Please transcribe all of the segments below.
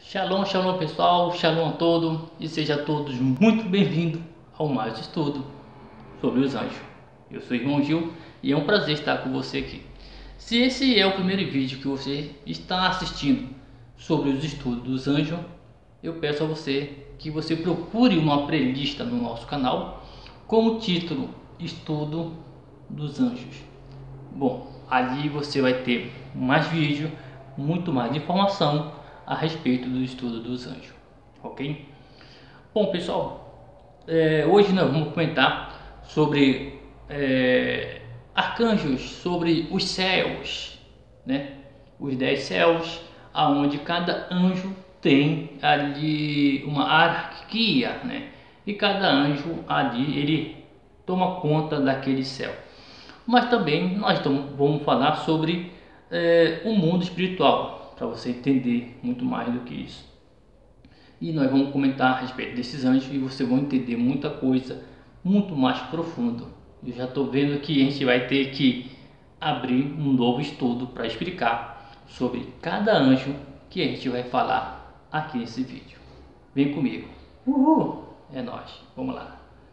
Shalom, shalom pessoal, shalom a todos e sejam todos muito bem-vindos ao mais estudo sobre os anjos. Eu sou o irmão Gil e é um prazer estar com você aqui. Se esse é o primeiro vídeo que você está assistindo sobre os estudos dos anjos, eu peço a você que você procure uma playlist no nosso canal com o título Estudo dos Anjos. Bom, ali você vai ter mais vídeo, muito mais informação a respeito do estudo dos anjos, ok? Bom pessoal, hoje nós vamos comentar sobre arcanjos, sobre os céus, né? Os 10 céus, aonde cada anjo tem ali uma hierarquia, né? E cada anjo ali ele toma conta daquele céu. Mas também nós vamos falar sobre o mundo espiritual, para você entender muito mais do que isso. E nós vamos comentar a respeito desses anjos e você vai entender muita coisa muito mais profundo. Eu já estou vendo que a gente vai ter que abrir um novo estudo para explicar sobre cada anjo que a gente vai falar aqui nesse vídeo. Vem comigo. Uhul! É nóis. Vamos lá.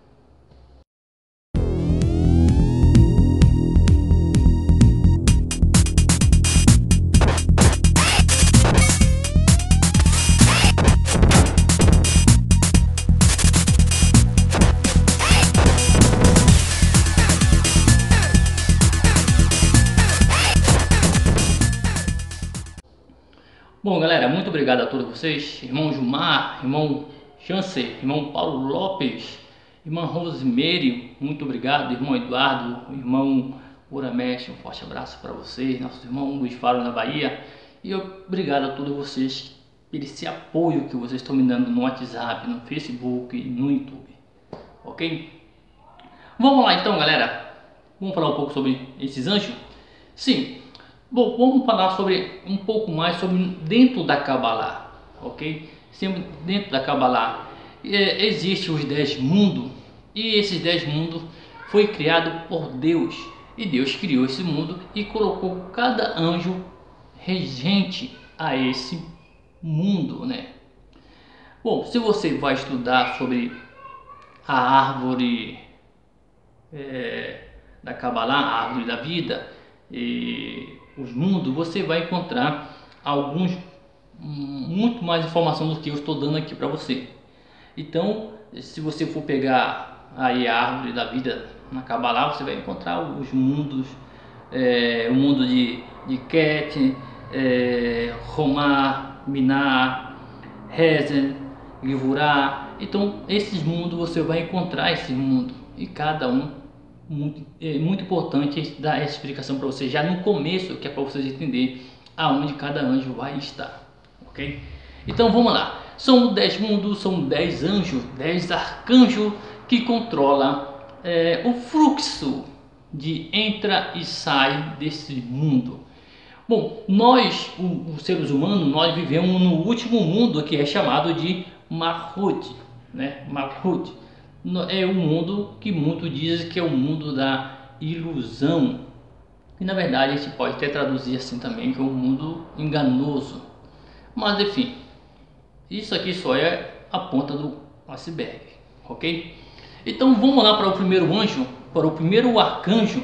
Bom galera, muito obrigado a todos vocês, irmão Gilmar, irmão Chancer, irmão Paulo Lopes, irmã Rosemary, muito obrigado, irmão Eduardo, irmão Urameste, um forte abraço para vocês, nossos irmãos Luiz Faro na Bahia, e obrigado a todos vocês por esse apoio que vocês estão me dando no WhatsApp, no Facebook, no YouTube, ok? Vamos lá então galera, vamos falar um pouco sobre esses anjos? Sim. Bom, vamos falar sobre um pouco mais sobre dentro da Kabbalah, ok? Sempre dentro da Kabbalah existe os 10 mundos e esses 10 mundos foi criado por Deus e Deus criou esse mundo e colocou cada anjo regente a esse mundo, né? Bom, se você vai estudar sobre a árvore da Kabbalah, a árvore da vida e os mundos, você vai encontrar muito mais informação do que eu estou dando aqui para você. Então, se você for pegar aí a árvore da vida na Kabbalah, você vai encontrar os mundos, o mundo de Ket, Romá, Miná, Rezen, Givurá. Então, esses mundos você vai encontrar esse mundo e cada um é muito importante dar essa explicação para vocês já no começo, que é para vocês entenderem aonde cada anjo vai estar, ok? Então vamos lá, são 10 mundos, são 10 anjos, 10 arcanjos que controlam o fluxo de entra e sai desse mundo. Bom, nós, os seres humanos, nós vivemos no último mundo que é chamado de Malhut, né? Malhut é o mundo que muitos dizem que é o mundo da ilusão. E na verdade a gente pode até traduzir assim também, que é um mundo enganoso. Mas enfim, isso aqui só é a ponta do iceberg, ok? Então vamos lá para o primeiro anjo, para o primeiro arcanjo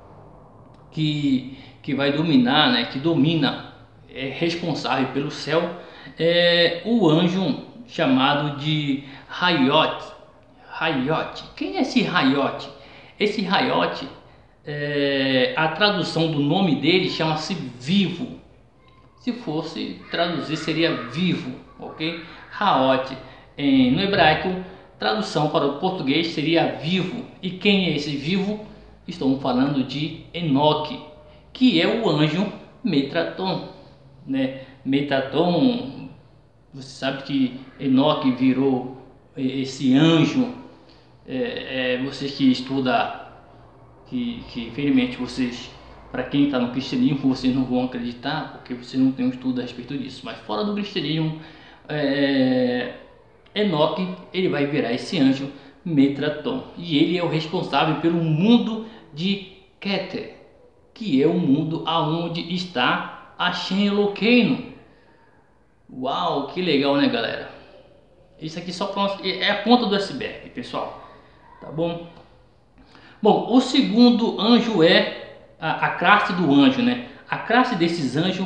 que vai dominar, né? Que domina, é responsável pelo céu, é o anjo chamado de Hayot. Hayot. Quem é esse Hayot? Esse Hayot, a tradução do nome dele chama-se vivo. Se fosse traduzir seria vivo, ok? Hayot no hebraico, tradução para o português seria vivo. E quem é esse vivo? Estamos falando de Enoque, que é o anjo Metatron, né? Metatron, você sabe que Enoque virou esse anjo. Vocês que estudam, que infelizmente vocês, para quem está no cristianismo, vocês não vão acreditar, porque vocês não têm um estudo a respeito disso, mas fora do cristianismo, Enoque, ele vai virar esse anjo Metatron, e ele é o responsável pelo mundo de Keter, que é o mundo aonde está Hashem Eloqueino. Uau, que legal, né, galera? Isso aqui só é a ponta do iceberg, pessoal. Tá bom? Bom, o segundo anjo é a classe do anjo, né? A classe desses anjos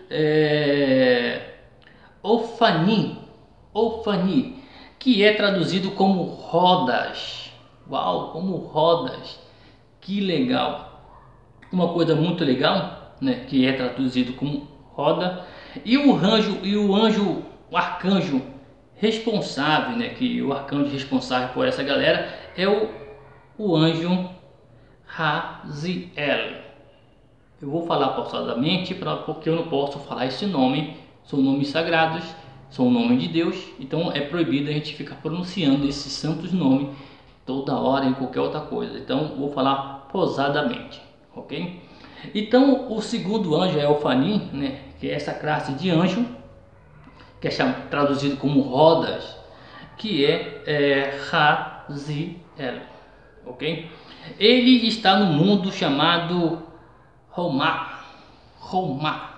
é Ofani, Ofani, que é traduzido como rodas. Uau, como rodas. Que legal. Uma coisa muito legal, né, que é traduzido como roda. O arcanjo responsável, né, que o arcanjo responsável por essa galera é o anjo Raziel. Eu vou falar pausadamente porque eu não posso falar esse nome. São nomes sagrados, são o nome de Deus. Então é proibido a gente ficar pronunciando esses santos nomes toda hora em qualquer outra coisa. Então vou falar pausadamente, ok? Então o segundo anjo é o Fanim, né? Que é essa classe de anjo que é traduzido como rodas, que é Raziel, ok? Ele está no mundo chamado Romá. Romá.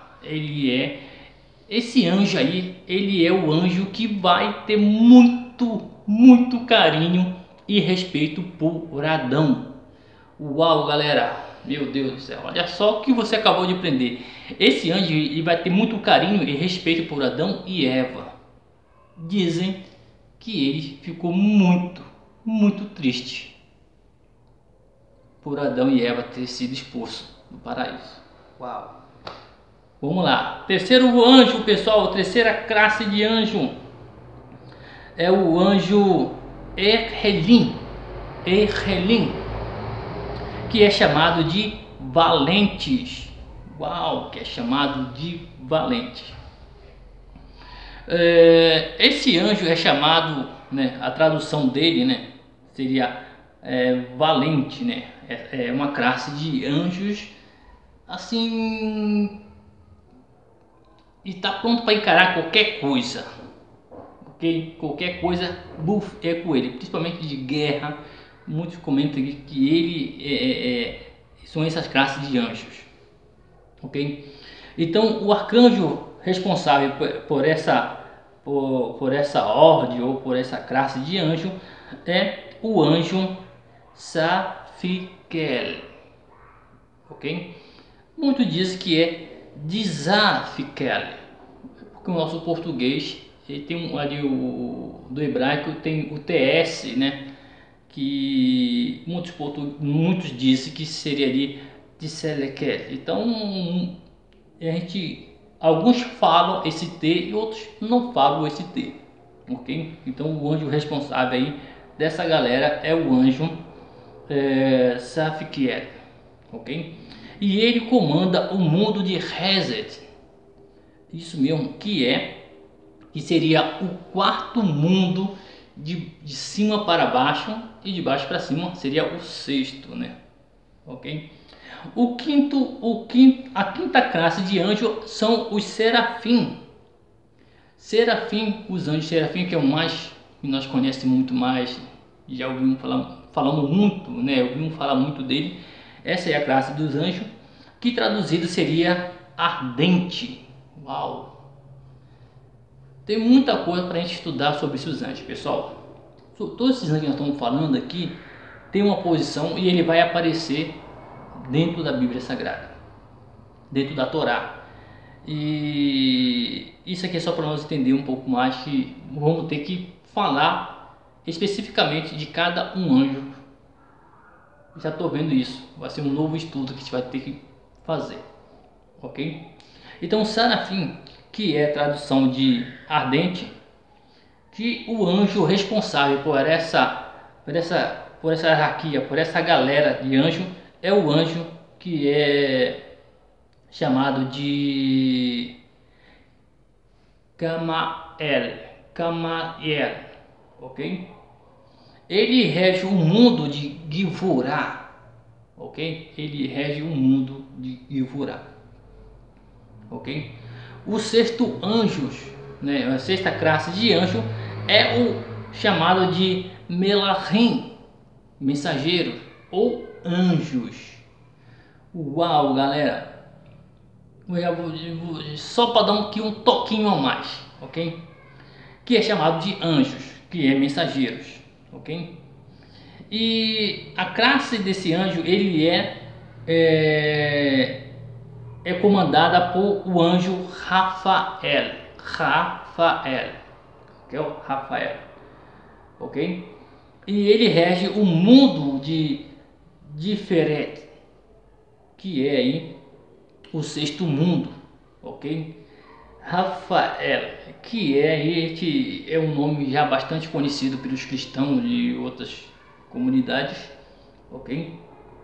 Esse anjo aí, ele é o anjo que vai ter muito carinho e respeito por Adão. Uau, galera, meu Deus do céu, olha só o que você acabou de aprender. Esse anjo ele vai ter muito carinho e respeito por Adão e Eva. Dizem que ele ficou muito triste por Adão e Eva ter sido expulsos do paraíso. Uau! Vamos lá. Terceiro anjo, pessoal, terceira classe de anjo é o anjo Erhelim. Erhelim, que é chamado de valentes. Uau, que é chamado de valente. Esse anjo é chamado, né, a tradução dele, né, seria valente, né? É uma classe de anjos assim e está pronto para encarar qualquer coisa, ok? Qualquer coisa, buf, é com ele, principalmente de guerra. Muitos comentam que ele são essas classes de anjos, ok? Então o arcanjo responsável por essa ordem ou por essa classe de anjo é o anjo Safikel, ok? Muitos dizem que é Dizafikel, porque o nosso português ele tem ali do hebraico tem o TS, né? Que muitos dizem que seria ali Diselekel. Então alguns falam esse T e outros não falam esse T, ok? Então o anjo responsável aí dessa galera é o anjo Safikiel, ok? E ele comanda o mundo de Reset, isso mesmo, que seria o quarto mundo de cima para baixo e de baixo para cima seria o sexto, né? Ok? A quinta classe de anjo são os serafim. Serafim, os anjos serafim, que é o mais que nós conhecemos muito mais, já ouvimos falamos muito, né? Ouvimos falar muito dele. Essa é a classe dos anjos, que traduzido seria ardente. Uau! Tem muita coisa para a gente estudar sobre esses anjos, pessoal. Todos esses anjos que nós estamos falando aqui tem uma posição e ele vai aparecer dentro da Bíblia Sagrada, dentro da Torá. E isso aqui é só para nós entender um pouco mais, que vamos ter que falar especificamente de cada um anjo. Já estou vendo isso, vai ser um novo estudo que a gente vai ter que fazer, ok? Então Serafim, que é a tradução de ardente, que o anjo responsável por essa hierarquia, por essa galera de anjo, é o anjo que é chamado de Camael, ok? Ele rege o mundo de Givurá, ok? Ele rege o mundo de Givurá, ok? O sexto anjo, né? A sexta classe de anjo é o chamado de Melahim, mensageiro ou anjos. Uau, galera! Só para dar um toquinho a mais. ok? Que é chamado de anjos, que é mensageiros, ok? E a classe desse anjo, ele é comandada por o anjo Rafael, que é o Rafael, ok? E ele rege o mundo de Diferente, que é aí o sexto mundo, ok? Rafael, que é um nome já bastante conhecido pelos cristãos de outras comunidades, ok?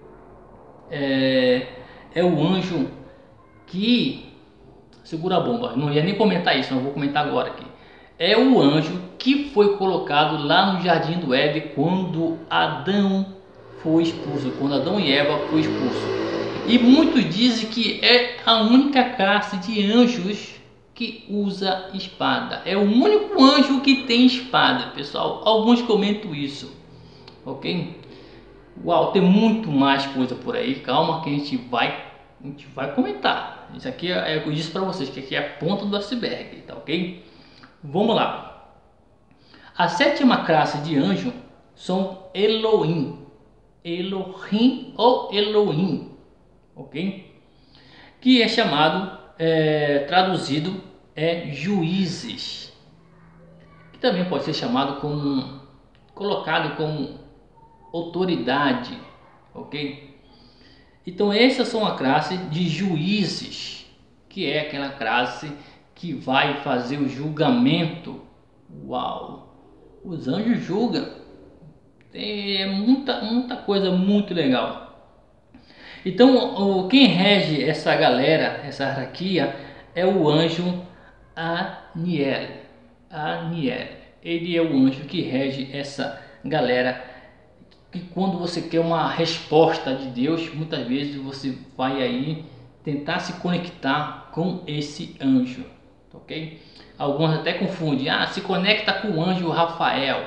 É o anjo que segura a bomba. Não ia nem comentar isso, não vou comentar agora aqui. É o anjo que foi colocado lá no jardim do Éden quando Adão foi expulso, quando Adão e Eva foi expulso. E muitos dizem que é a única classe de anjos que usa espada. É o único anjo que tem espada, pessoal. Alguns comentam isso, ok? Uau, tem muito mais coisa por aí. Calma que a gente vai comentar. Isso aqui eu disse para vocês que aqui é a ponta do iceberg, tá ok? Vamos lá. A sétima classe de anjo são Elohim. Elohim ou Elohim, ok? Que é chamado, traduzido, juízes. Que também pode ser chamado como, colocado como autoridade, ok? Então essas são a classe de juízes, que é aquela classe que vai fazer o julgamento. Uau! Os anjos julgam. É muita coisa muito legal. Então, quem rege essa galera, essa hierarquia, é o anjo Aniel. Aniel. Ele é o anjo que rege essa galera. Que quando você quer uma resposta de Deus, muitas vezes você vai aí tentar se conectar com esse anjo, ok? Alguns até confundem, se conecta com o anjo Rafael.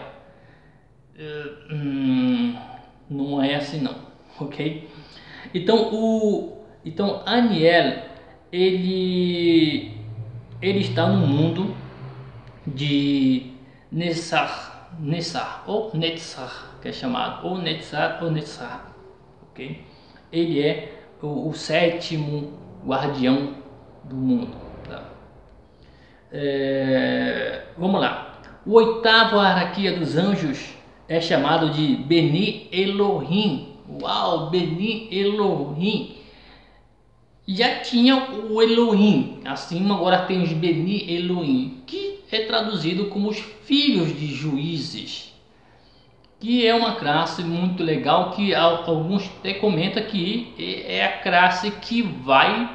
Não é assim não, ok? Então Aniel, ele está no mundo de Nessar ou Netzar, que é chamado, ou Netzar ou Netzar, ok? Ele é o sétimo guardião do mundo, tá? Vamos lá. O oitavo hierarquia dos anjos é chamado de Beni Elohim. Uau, Beni Elohim. Já tinha o Elohim acima, agora tem os Beni Elohim, que é traduzido como os filhos de juízes, que é uma classe muito legal, que alguns até comentam que é a classe que vai,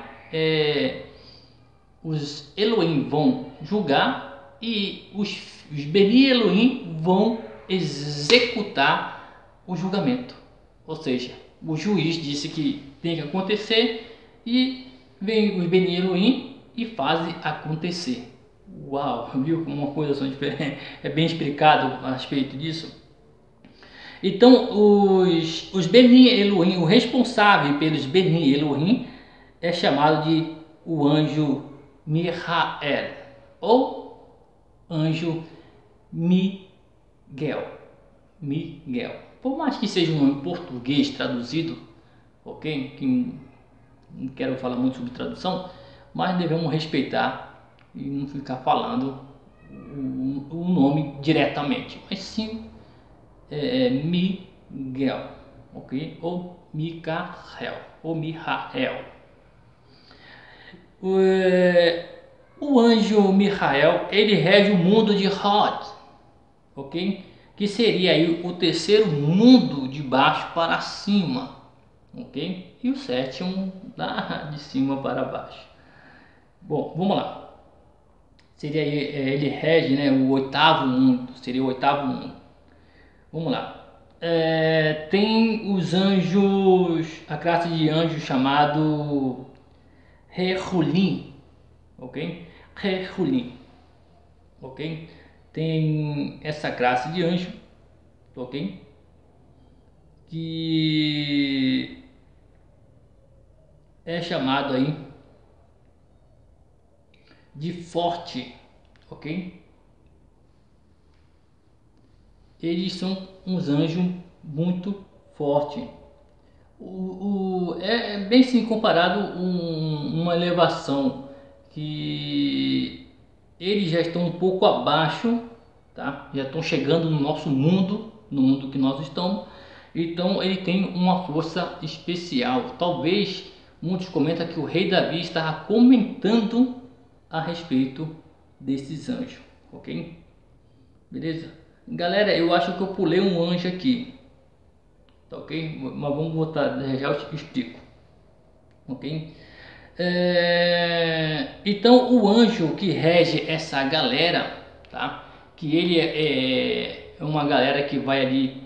os Elohim vão julgar e os Beni Elohim vão executar o julgamento. Ou seja, o juiz disse que tem que acontecer e vem os Beni Elohim e fazem acontecer. Uau, viu como uma coisa são diferente? É bem explicado a respeito disso. Então, os Beni Elohim, o responsável pelos Beni Elohim é chamado de o anjo Michael ou anjo Miguel. Miguel. Por mais que seja um nome português traduzido, ok? Que não quero falar muito sobre tradução, mas devemos respeitar e não ficar falando o nome diretamente, mas sim Miguel, ok? Ou Micael, ou Michael. O anjo Michael, ele rege o mundo de Hod, ok? Que seria aí o terceiro mundo de baixo para cima, ok? E o sétimo lá de cima para baixo. Bom, vamos lá. Seria aí, ele rege, né, o oitavo mundo, seria o oitavo mundo. Vamos lá. Tem os anjos, a classe de anjos chamado Rehulim, ok? Rehulim, ok? Tem essa classe de anjo, ok? Que é chamado aí de forte, ok? Eles são uns anjos muito fortes. É bem sim comparado uma elevação que eles já estão um pouco abaixo, tá? Já estão chegando no nosso mundo, no mundo que nós estamos. Então ele tem uma força especial. Talvez muitos comentam que o rei Davi estava comentando a respeito desses anjos, ok? Beleza? Galera, eu acho que eu pulei um anjo aqui. Tá ok? Mas vamos voltar, já eu te explico. Ok? Então o anjo que rege essa galera, tá? Que ele é uma galera que vai ali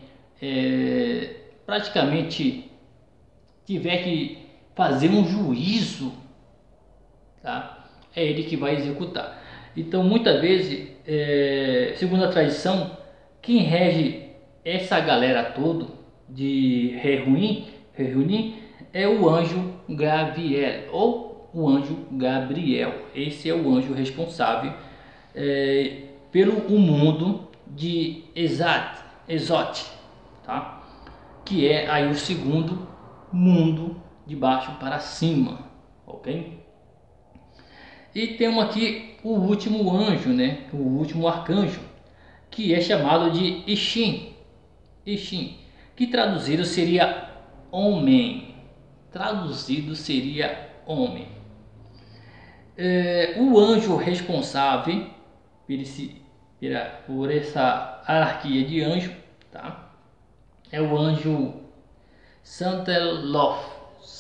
praticamente tiver que fazer um juízo, tá? É ele que vai executar. Então muitas vezes, segundo a tradição, quem rege essa galera toda de reunir é o anjo Gabriel ou o anjo Gabriel. Esse é o anjo responsável pelo mundo de Exote, tá? Que é aí o segundo mundo de baixo para cima, ok? E temos aqui o último anjo, né? O último arcanjo, que é chamado de Ixim, que traduzido seria homem. Traduzido seria homem. O anjo responsável por essa hierarquia de anjo, tá? É o anjo Sandalfo.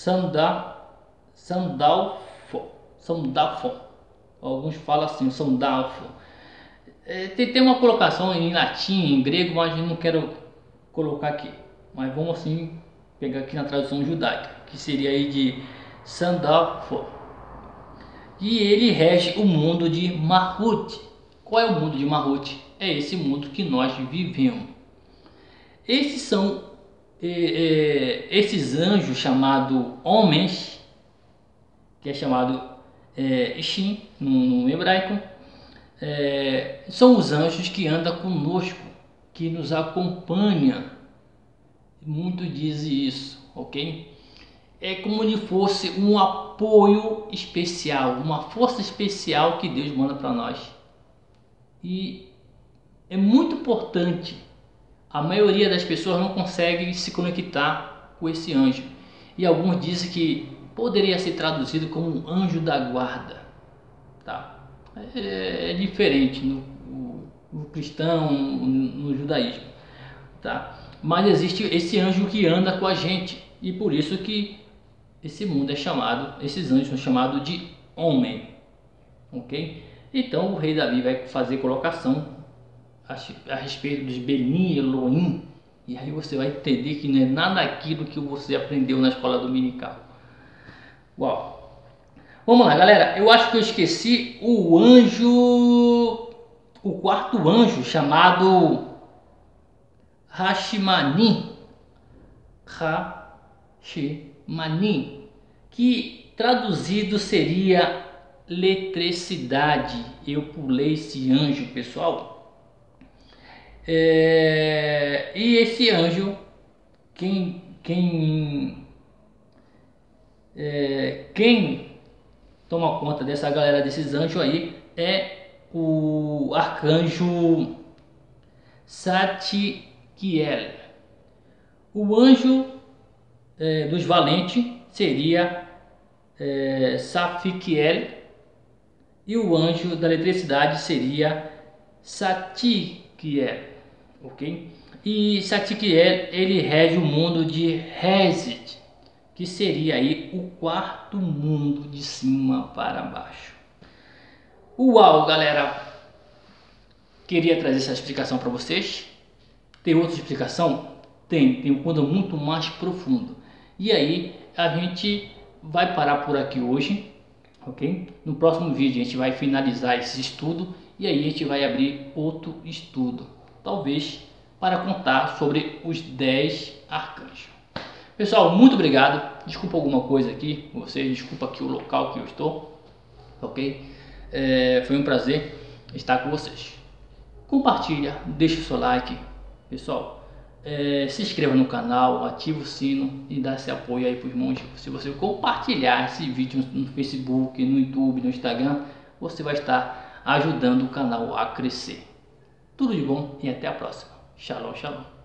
Sandalfo. Alguns falam assim, Sandalfo. Tem uma colocação em latim, em grego, mas eu não quero colocar aqui. Mas vamos assim pegar aqui na tradução judaica, que seria aí de Sandalfo. E ele rege o mundo de Mahut. Qual é o mundo de Mahut? É esse mundo que nós vivemos. Esses são esses anjos chamados homens, que é chamado Ishim no hebraico, são os anjos que andam conosco, que nos acompanham. Muitos dizem isso, ok? É como se fosse um apoio especial, uma força especial que Deus manda para nós. E é muito importante. A maioria das pessoas não consegue se conectar com esse anjo. E alguns dizem que poderia ser traduzido como anjo da guarda. Tá? É diferente no cristão, no judaísmo. Tá? Mas existe esse anjo que anda com a gente. E por isso que esse mundo é chamado, esses anjos são chamados de homem. Ok? Então o rei Davi vai fazer colocação a respeito dos Benin Elohim, e aí você vai entender que não é nada daquilo que você aprendeu na escola dominical. Uau! Vamos lá, galera. Eu acho que eu esqueci o anjo, o quarto anjo, chamado Hashimani, que traduzido seria eletricidade. Eu pulei esse anjo, pessoal. E esse anjo, quem toma conta dessa galera, desses anjos aí, é o arcanjo Satikiel. O anjo dos valentes seria Safikiel, e o anjo da eletricidade seria Satikiel. Ok? E Satikiel, ele rege o mundo de Reset, que seria aí o quarto mundo de cima para baixo. Uau, galera! Queria trazer essa explicação para vocês. Tem outra explicação? Tem um mundo muito mais profundo. E aí a gente vai parar por aqui hoje, ok? No próximo vídeo a gente vai finalizar esse estudo e aí a gente vai abrir outro estudo, talvez para contar sobre os 10 arcanjos. Pessoal, muito obrigado. Desculpa alguma coisa aqui com vocês, desculpa aqui o local que eu estou, ok? Foi um prazer. estar com vocês. Compartilha, deixa o seu like, pessoal. Se inscreva no canal, ative o sino e dá esse apoio aí para os irmãos. Se você compartilhar esse vídeo no Facebook, no YouTube, no Instagram, você vai estar ajudando o canal a crescer. Tudo de bom e até a próxima. Shalom, shalom.